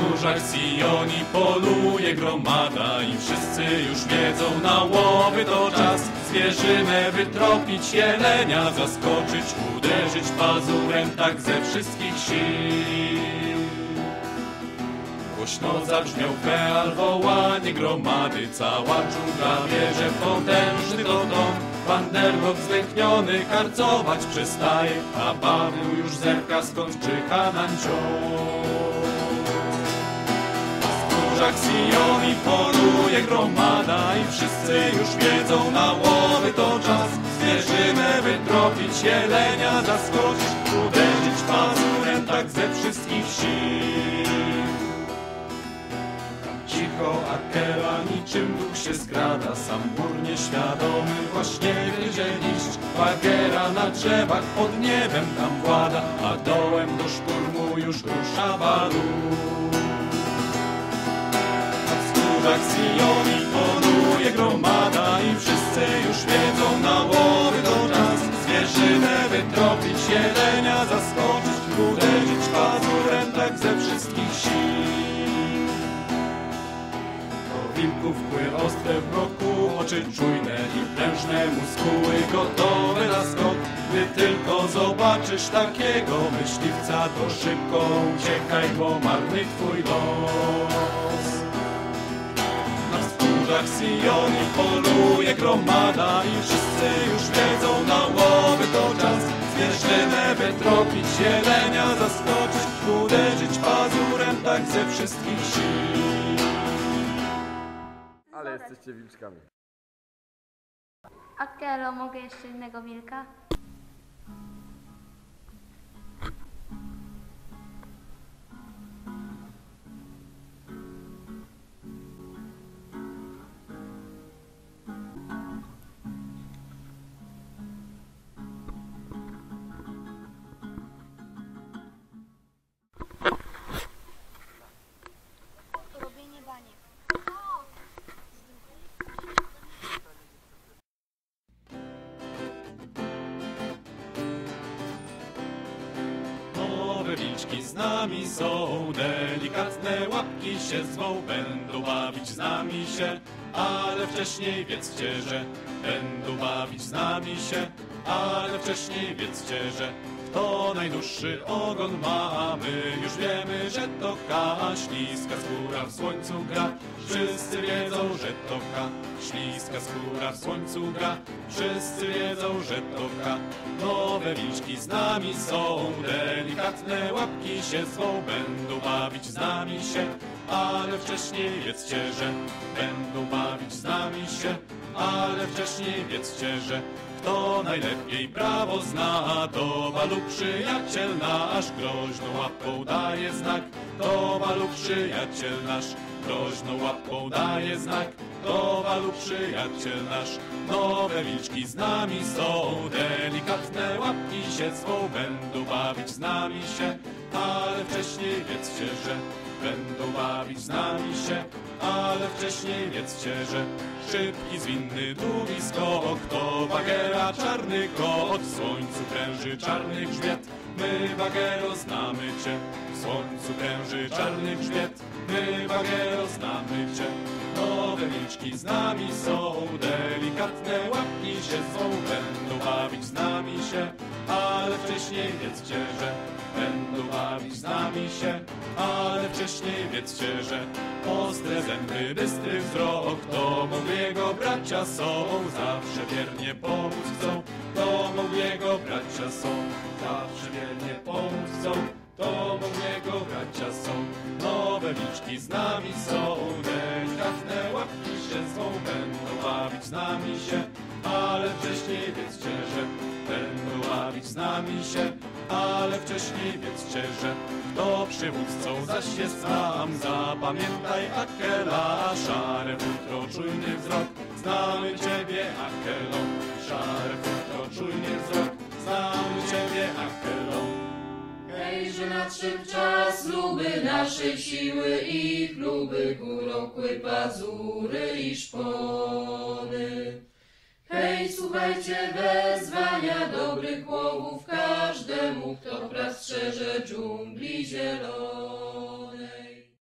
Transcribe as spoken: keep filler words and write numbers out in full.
wzgórzach Sioni poluje gromada i wszyscy już wiedzą, na łowy to czas zwierzynę wytropić, jelenia zaskoczyć, uderzyć pazurem tak ze wszystkich sił. Głośno zabrzmiał peal, wołanie gromady, cała dżungla bierze potężny to dom. Wanderlok zdechniony harcować przestaje, a Paweł już zerka, skąd czyha nań cios. W wzgórzach Sioni poluje gromada i wszyscy już wiedzą, na łowy to czas zwierzynę wytropić, jelenia zaskoczyć, uderzyć pazurem tak ze wszystkich sił. Cicho Akela niczym duch się skrada, sam gór nieświadomy właśnie gryzie liść. Bagera na drzewach pod niebem tam włada, a dołem do szturmu już rusza Baloo. Na wzgórzach Sioni poluje gromada i wszyscy już wiedzą, na łowy to czas zwierzynę wytropić, jelenia zaskoczyć, uderzyć pazurem tak ze wszystkich sił. Wilków kły ostre w boku, oczy czujne i prężne muskuły, gotowe na skok. Gdy tylko zobaczysz takiego myśliwca, to szybko uciekaj, bo marny twój los. Na wzgórzach Sioni poluje gromada i wszyscy już wiedzą, na łowy to czas zwierzynę wytropić, jelenia zaskoczyć, uderzyć pazurem tak ze wszystkich sił. Ale jesteście wilczkami. Akelo, mogę jeszcze innego wilka? Robienie baniek. Nowe wilczki z nami są, delikatne łapki się zwą, będą bawić z nami się, ale wcześniej wiedzcie, że będą bawić z nami się, ale wcześniej wiedzcie, że kto najdłuższy ogon ma, my już wiemy, że to K, śliska skóra w słońcu gra. Wszyscy wiedzą, że to K, śliska skóra w słońcu gra. Wszyscy wiedzą, że to K. Nowe wilczki z nami są, delikatne łapki się zwą, będą bawić z nami się, ale wcześniej wiedzcie, że będą bawić z nami się, ale wcześniej wiedzcie, że kto najlepiej prawo zna, to Baloo przyjaciel nasz, groźną łapą daje znak. To Baloo przyjaciel nasz, groźną łapą daje znak. To Baloo przyjaciel nasz. Nowe wilczki z nami są, delikatne łapki się zwą, będą bawić z nami się, ale wcześniej wiedzcie, że będą bawić z nami się, ale wcześniej wiedzcie, że szybki, zwinny, długi skok to Bagera czarny kot, w słońcu kręży czarny grzbiet. My, Bagero, znamy cię, w słońcu kręży czarny grzbiet. My, Bagero, znamy cię. Nowe wilczki z nami są, delikatne łapki się zwą, będą bawić z nami się, ale wcześniej wiedzcie, że będą bawić z nami się, ale wcześniej wiedzcie, że ostre zęby, bystry wzrok to Mowgliego bracia są, zawsze wiernie pomóc chcą. To Mowgliego bracia są, zawsze wiernie pomóc chcą. To Mowgliego bracia są. Nowe wilczki z nami są, delikatne łapki się zwą, będą bawić z nami się, ale wcześniej wiedzcie, że będą bawić z nami się, ale wcześniej wiedzcie, że kto przywódcą zaś jest sam, zapamiętaj Akela, szare futro, czujny wzrok. Znamy ciebie, Akelo, szare futro, czujny wzrok. Znamy ciebie, Akelo. Hejże nadszedł czas, luby naszej siły i chluby, górą kły, pazury i szpony. Hej, słuchajcie wezwania dobrych łowów, każdemu, kto praw strzeże dżungli zielonej.